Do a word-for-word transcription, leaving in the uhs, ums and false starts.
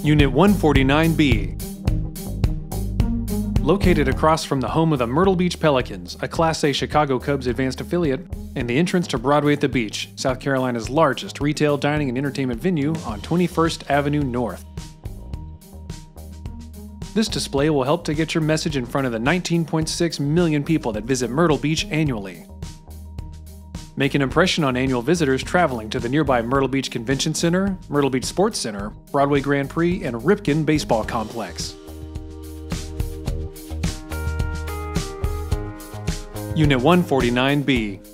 Unit one forty-nine B. Located across from the home of the Myrtle Beach Pelicans, a Class A Chicago Cubs advanced affiliate, and the entrance to Broadway at the Beach, South Carolina's largest retail, dining, and entertainment venue on twenty-first Avenue North. This display will help to get your message in front of the nineteen point six million people that visit Myrtle Beach annually. Make an impression on annual visitors traveling to the nearby Myrtle Beach Convention Center, Myrtle Beach Sports Center, Broadway Grand Prix, and Ripken Baseball Complex. Unit one forty-nine B.